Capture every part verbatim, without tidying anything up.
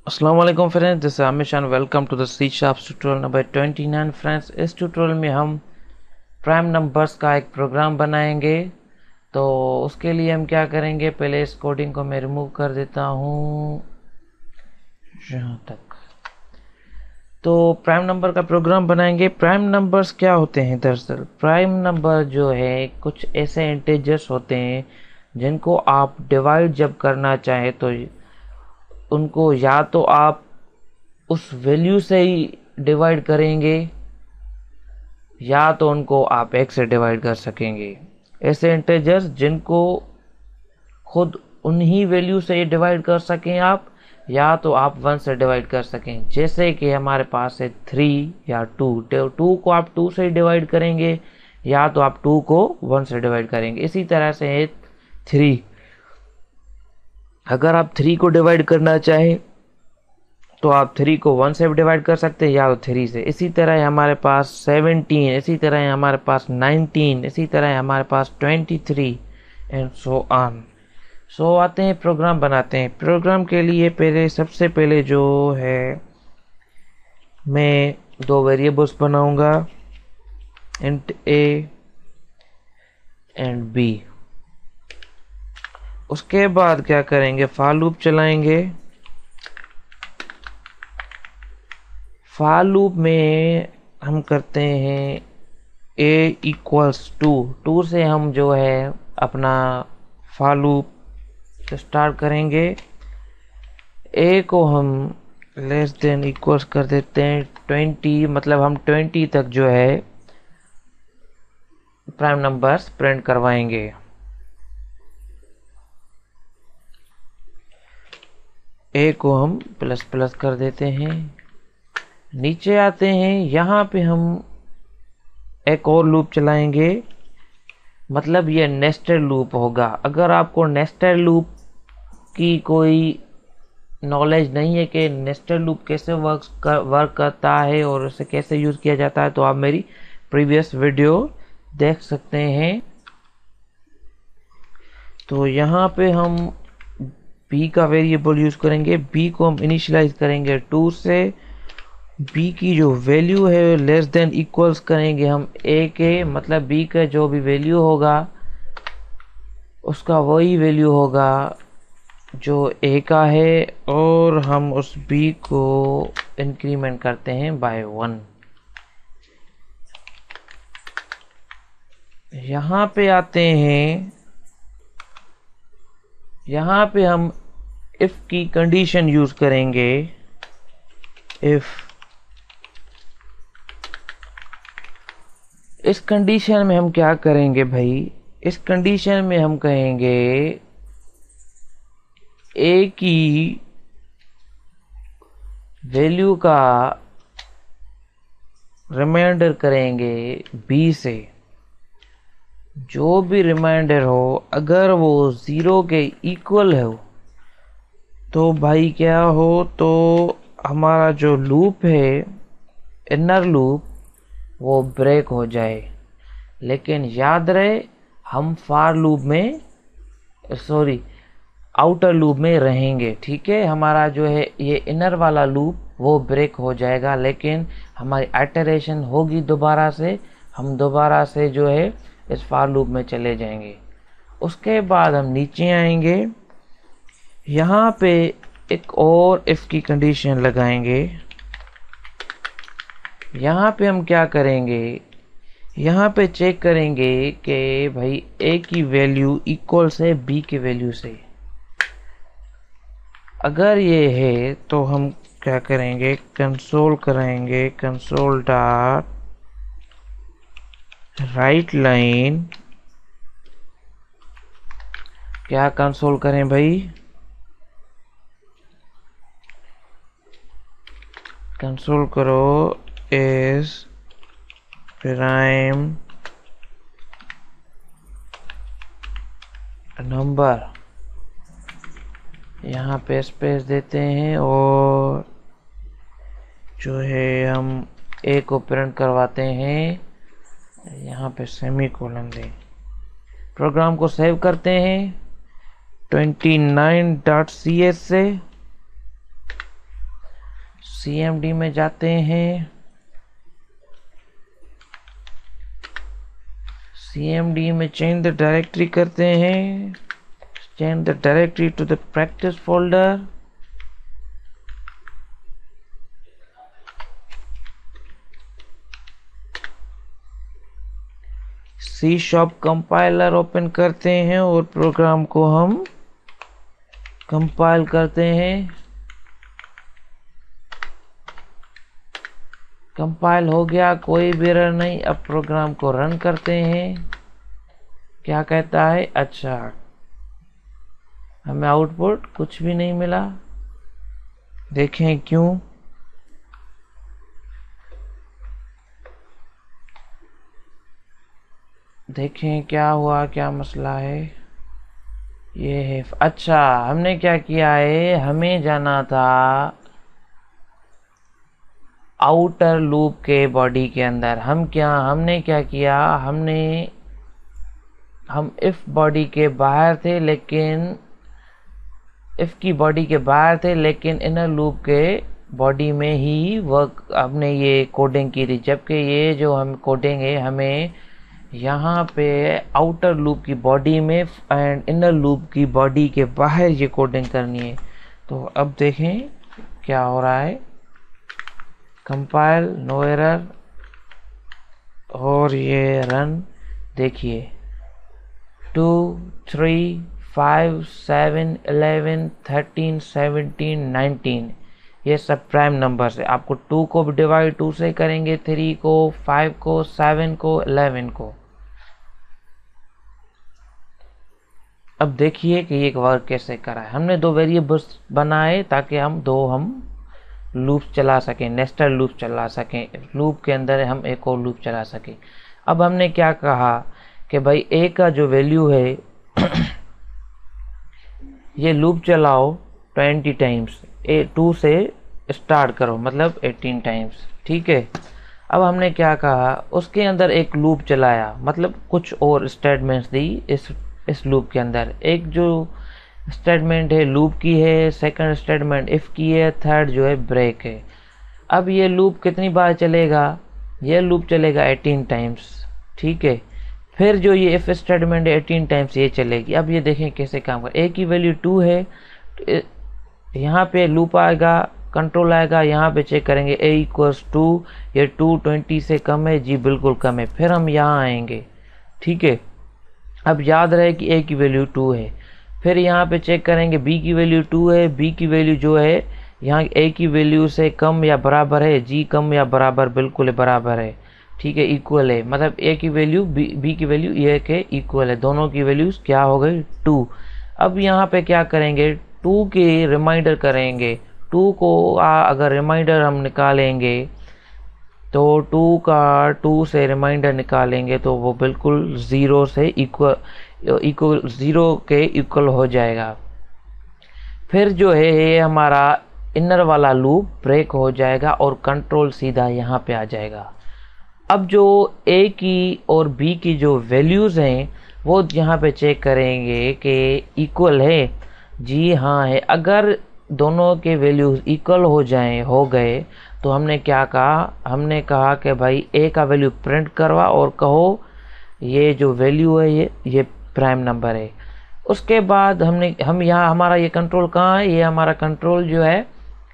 अस्सलाम वालेकुम friends, this is Aamir Khan. Welcome to the C sharp tutorial number twenty nine friends. इस tutorial में हम प्राइम नंबर्स का एक प्रोग्राम बनाएंगे। तो उसके लिए हम क्या करेंगे, पहले इस कोडिंग को मैं रिमूव कर देता हूँ यहाँ तक। तो प्राइम नंबर का प्रोग्राम बनाएंगे। प्राइम नंबर्स क्या होते हैं? दरअसल प्राइम नंबर जो है कुछ ऐसे इंटीजर्स होते हैं जिनको आप डिवाइड जब करना चाहें तो उनको या तो आप उस वैल्यू से ही डिवाइड करेंगे या तो उनको आप एक से डिवाइड कर सकेंगे। ऐसे इंटीजर्स जिनको खुद उन्हीं वैल्यू से डिवाइड कर सकें आप, या तो आप वन से डिवाइड कर सकें। जैसे कि हमारे पास है थ्री या टू। टू को आप टू से डिवाइड करेंगे या तो आप टू को वन से डिवाइड करेंगे। इसी तरह से है थ्री। अगर आप थ्री को डिवाइड करना चाहें तो आप थ्री को वन से डिवाइड कर सकते हैं या तो थ्री से। इसी तरह हमारे पास सेवनटीन, इसी तरह हमारे पास नाइनटीन, इसी तरह हमारे पास twenty three and so on. So आते हैं प्रोग्राम बनाते हैं। प्रोग्राम के लिए पहले सबसे पहले जो है मैं दो वेरिएबल्स बनाऊंगा, इंट ए एंड बी। उसके बाद क्या करेंगे, फॉर लूप चलाएंगे। फॉर लूप में हम करते हैं a इक्वल्स टू। टू से हम जो है अपना फॉर लूप स्टार्ट करेंगे। a को हम लेस देन इक्वल्स कर देते हैं ट्वेंटी, मतलब हम ट्वेंटी तक जो है प्राइम नंबर्स प्रिंट करवाएंगे। a को हम प्लस प्लस कर देते हैं। नीचे आते हैं, यहाँ पे हम एक और लूप चलाएंगे, मतलब ये नेस्टेड लूप होगा। अगर आपको नेस्टेड लूप की कोई नॉलेज नहीं है कि नेस्टेड लूप कैसे वर्क कर, वर्क करता है और उसे कैसे यूज़ किया जाता है, तो आप मेरी प्रीवियस वीडियो देख सकते हैं। तो यहाँ पे हम b का वेरिएबल यूज़ करेंगे। b को हम इनिशियलाइज करेंगे टू से। b की जो वैल्यू है लेस देन इक्वल्स करेंगे हम a के, मतलब b का जो भी वैल्यू होगा उसका वही वैल्यू होगा जो a का है, और हम उस b को इंक्रीमेंट करते हैं बाय वन। यहाँ पे आते हैं, यहाँ पे हम if की कंडीशन यूज करेंगे। if इस कंडीशन में हम क्या करेंगे भाई, इस कंडीशन में हम कहेंगे a की वैल्यू का रिमाइंडर करेंगे b से। जो भी रिमाइंडर हो अगर वो ज़ीरो के इक्वल हो तो भाई क्या हो, तो हमारा जो लूप है इनर लूप वो ब्रेक हो जाए। लेकिन याद रहे हम फॉर लूप में, सॉरी आउटर लूप में रहेंगे। ठीक है, हमारा जो है ये इनर वाला लूप वो ब्रेक हो जाएगा, लेकिन हमारी आइटरेशन होगी दोबारा से। हम दोबारा से जो है इस फॉर लूप में चले जाएंगे। उसके बाद हम नीचे आएंगे, यहाँ पे एक और इफ की कंडीशन लगाएंगे। यहाँ पे हम क्या करेंगे, यहाँ पे चेक करेंगे कि भाई a की वैल्यू इक्वल से b की वैल्यू से। अगर ये है तो हम क्या करेंगे, कंसोल करेंगे, कंसोल डॉट राइट लाइन। क्या कंसोल करें भाई, कंसोल करो इस प्राइम नंबर। यहाँ पे स्पेस देते हैं और जो है हम a को प्रिंट करवाते हैं, यहाँ पे सेमी कोलन दें। प्रोग्राम को सेव करते हैं twenty nine dot C S से। सी एम डी में जाते हैं, सी एम डी में चेंज द डायरेक्टरी करते हैं, change the directory to the practice folder. C sharp compiler open करते हैं और प्रोग्राम को हम कंपाइल करते हैं। कंपाइल हो गया, कोई भी एरर नहीं। अब प्रोग्राम को रन करते हैं। क्या कहता है? अच्छा, हमें आउटपुट कुछ भी नहीं मिला। देखें क्यों। देखें क्या हुआ, क्या मसला है। ये है, अच्छा हमने क्या किया है, हमें जाना था आउटर लूप के बॉडी के अंदर। हम क्या हमने क्या किया, हमने हम इफ बॉडी के बाहर थे, लेकिन इफ की बॉडी के बाहर थे लेकिन इनर लूप के बॉडी में ही वर्क हमने ये कोडिंग की थी। जबकि ये जो हम कोडिंग है हमें यहाँ पे आउटर लूप की बॉडी में एंड इनर लूप की बॉडी के बाहर ये कोडिंग करनी है। तो अब देखें क्या हो रहा है। कंपाइल, नो एरर, और ये रन। देखिए two three five seven eleven thirteen seventeen nineteen ये सब प्राइम नंबर्स है। आपको टू को भी डिवाइड टू से करेंगे, थ्री को, फाइव को, सेवन को, इलेवन को। अब देखिए कि ये वर्क कैसे करा है। हमने दो वेरिएबल्स बनाए ताकि हम दो हम लूप चला सकें, नेस्टेड लूप चला सकें। लूप के अंदर हम एक और लूप चला सकें। अब हमने क्या कहा कि भाई ए का जो वैल्यू है ये लूप चलाओ ट्वेंटी टाइम्स, ए टू से स्टार्ट करो, मतलब एटीन टाइम्स। ठीक है। अब हमने क्या कहा, उसके अंदर एक लूप चलाया, मतलब कुछ और स्टेटमेंट्स दी इस इस लूप के अंदर। एक जो स्टेटमेंट है लूप की है, सेकंड स्टेटमेंट इफ की है, थर्ड जो है ब्रेक है। अब ये लूप कितनी बार चलेगा, ये लूप चलेगा एटीन टाइम्स। ठीक है। फिर जो ये इफ स्टेटमेंट है एटीन टाइम्स ये चलेगी। अब ये देखें कैसे काम कर। ए की वैल्यू टू है, यहाँ पे लूप आएगा, कंट्रोल आएगा, यहाँ पे चेक करेंगे ए इक्वल्स टू, ये टू ट्वेंटी से कम है, जी बिल्कुल कम है। फिर हम यहाँ आएंगे। ठीक है। अब याद रहे कि ए की वैल्यू टू है। फिर यहाँ पे चेक करेंगे बी की वैल्यू टू है, बी की वैल्यू जो है यहाँ ए की वैल्यू से कम या बराबर है, जी कम या बराबर, बिल्कुल बराबर है। ठीक है, इक्वल है, मतलब ए की वैल्यू बी बी की वैल्यू ए के इक्वल है। दोनों की वैल्यूज क्या हो गई, टू। अब यहाँ पे क्या करेंगे, टू के रिमाइंडर करेंगे। टू को आ, अगर रिमाइंडर हम निकालेंगे तो टू का टू से रिमाइंडर निकालेंगे तो वो बिल्कुल ज़ीरो से इक्वल इक्वल ज़ीरो के इक्वल हो जाएगा। फिर जो है ये हमारा इनर वाला लूप ब्रेक हो जाएगा और कंट्रोल सीधा यहाँ पे आ जाएगा। अब जो ए की और बी की जो वैल्यूज़ हैं वो यहाँ पे चेक करेंगे कि इक्वल है, जी हाँ है। अगर दोनों के वैल्यूज इक्वल हो जाएं हो गए तो हमने क्या कहा, हमने कहा कि भाई ए का वैल्यू प्रिंट करवा और कहो ये जो वैल्यू है ये ये प्राइम नंबर है। उसके बाद हमने हम यहाँ हमारा ये कंट्रोल कहाँ है, ये हमारा कंट्रोल जो है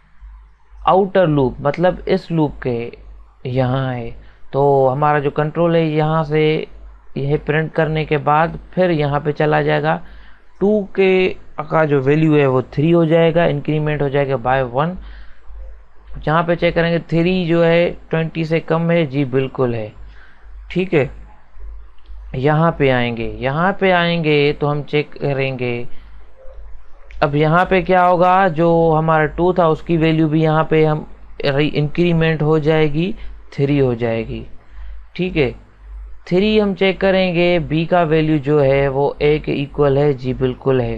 आउटर लूप, मतलब इस लूप के यहाँ है। तो हमारा जो कंट्रोल है यहाँ से यह प्रिंट करने के बाद फिर यहाँ पे चला जाएगा। टू के का जो वैल्यू है वो थ्री हो जाएगा, इंक्रीमेंट हो जाएगा बाय वन। जहाँ पे चेक करेंगे थ्री जो है ट्वेंटी से कम है, जी बिल्कुल है। ठीक है। यहाँ पे आएंगे, यहाँ पे आएंगे तो हम चेक करेंगे। अब यहाँ पे क्या होगा, जो हमारा टू था उसकी वैल्यू भी यहाँ पे हम इंक्रीमेंट हो जाएगी, थ्री हो जाएगी। ठीक है। थ्री हम चेक करेंगे, बी का वैल्यू जो है वो ए के इक्वल है, जी बिल्कुल है।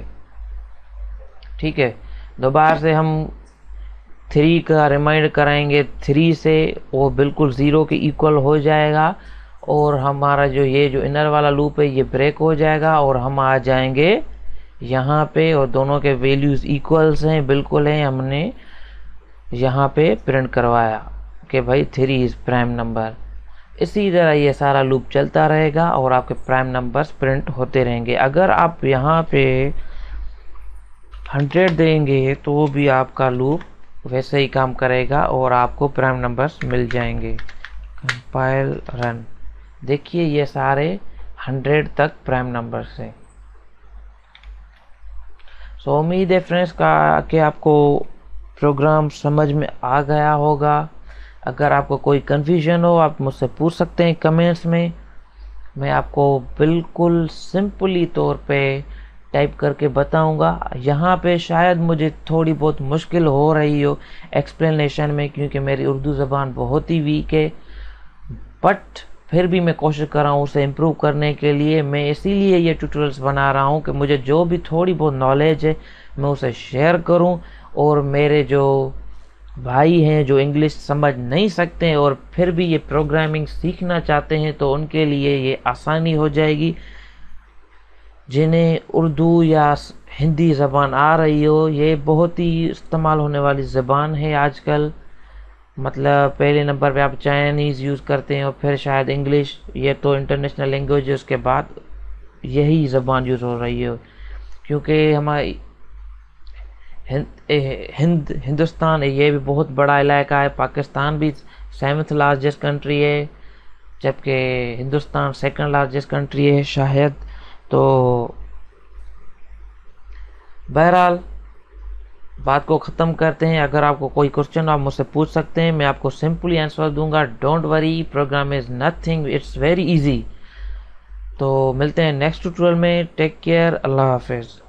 ठीक है। दोबारा से हम थ्री का रिमाइंडर कराएंगे, थ्री से वो बिल्कुल ज़ीरो के इक्वल हो जाएगा और हमारा जो ये जो इनर वाला लूप है ये ब्रेक हो जाएगा और हम आ जाएंगे यहाँ पे और दोनों के वैल्यूज़ इक्वल्स हैं, बिल्कुल हैं। हमने यहाँ पे प्रिंट करवाया कि भाई थ्री इज़ प्राइम नंबर। इसी तरह ये सारा लूप चलता रहेगा और आपके प्राइम नंबर्स प्रिंट होते रहेंगे। अगर आप यहाँ पे हंड्रेड देंगे तो भी आपका लूप वैसे ही काम करेगा और आपको प्राइम नंबर्स मिल जाएंगे। कंपाइल रन, देखिए ये सारे हंड्रेड तक प्राइम नंबर्स हैं। सो उम्मीद है फ्रेंड्स का कि आपको प्रोग्राम समझ में आ गया होगा। अगर आपको कोई कन्फ्यूजन हो आप मुझसे पूछ सकते हैं कमेंट्स में। मैं आपको बिल्कुल सिंपली तौर पे टाइप करके बताऊंगा। यहाँ पे शायद मुझे थोड़ी बहुत मुश्किल हो रही हो एक्सप्लेनेशन में, क्योंकि मेरी उर्दू ज़बान बहुत ही वीक है, बट फिर भी मैं कोशिश कर रहा हूँ उसे इम्प्रूव करने के लिए। मैं इसीलिए ये ट्यूटोरियल्स बना रहा हूँ कि मुझे जो भी थोड़ी बहुत नॉलेज है मैं उसे शेयर करूँ, और मेरे जो भाई हैं जो इंग्लिश समझ नहीं सकते हैं और फिर भी ये प्रोग्रामिंग सीखना चाहते हैं तो उनके लिए ये आसानी हो जाएगी। जिन्हें उर्दू या हिंदी ज़बान आ रही हो, ये बहुत ही इस्तेमाल होने वाली ज़बान है आजकल। मतलब पहले नंबर पे आप चाइनीज़ यूज़ करते हैं और फिर शायद इंग्लिश, ये तो इंटरनेशनल लैंग्वेज है, उसके बाद यही ज़बान यूज़ हो रही है। क्योंकि हमारी हिंद हिंद हिंदुस्तान है, ये भी बहुत बड़ा इलाका है। पाकिस्तान भी सेवन्थ लार्जेस्ट कंट्री है, जबकि हिंदुस्तान सेकंड लार्जेस्ट कंट्री है शायद। तो बहरहाल बात को ख़त्म करते हैं। अगर आपको कोई क्वेश्चन आप मुझसे पूछ सकते हैं, मैं आपको सिंपली आंसर दूंगा। Don't worry, program is nothing, it's very easy. तो मिलते हैं नेक्स्ट ट्यूटोरियल में। टेक केयर, अल्लाह हाफिज़।